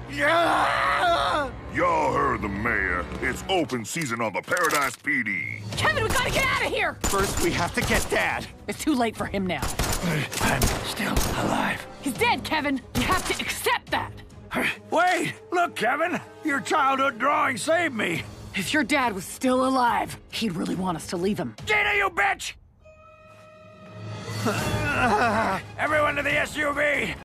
Y'all heard the mayor. It's open season on the Paradise PD. Kevin, we gotta get out of here! First, we have to get Dad. It's too late for him now. I'm still alive. He's dead, Kevin. You have to accept that. Wait! Look, Kevin! Your childhood drawing saved me! If your dad was still alive, he'd really want us to leave him. Gina, you bitch! Everyone to the SUV!